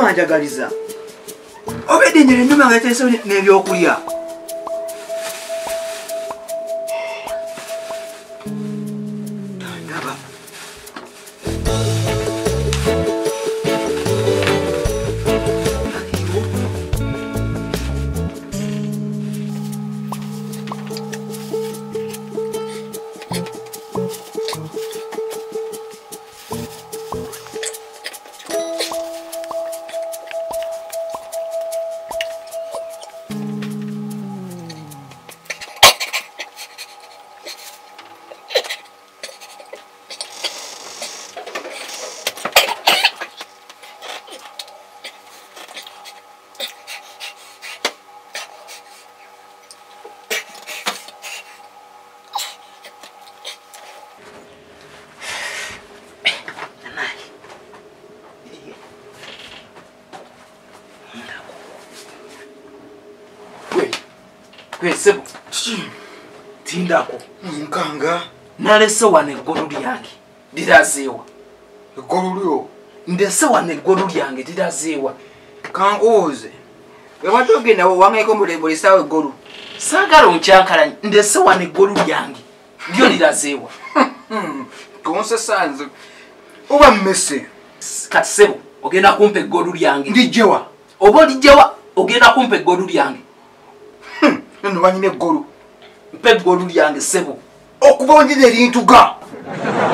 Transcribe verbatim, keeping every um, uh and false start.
wanjagaliza obedde nyere nnuma nga yateesewo n'ebyokulya tandaba Kwesebo tindako nkanga nalese wane eggolu lyange lirazeewa eggolu lyo ndese wane eggolu lyange lirazeewa kankubuuze webadde ogenda wangaiko buli ssaawa eggolu saagala onkyankalanye ndese wane eggolu lyange lyo lirazeewa tonsesanze oba mmese kati sebo ogenda kumpa eggolu lyange ndijjewa oba olijjewa ogenda kumpa eggolu lyange nno wanyina eggolu mpa eggolu lyange sebo okuba onjina erintuga